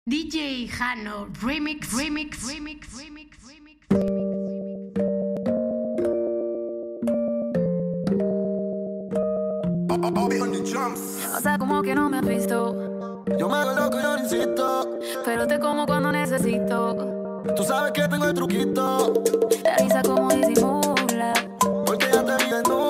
DJ Jano Remix, Remix, Remix, Remix, Remix, O sea, como que no me has visto. Yo me hago loco, yo no insisto. Pero te como cuando necesito. Tú sabes que tengo el truquito. Te avisa como disimula. Porque ya te vi desnuda.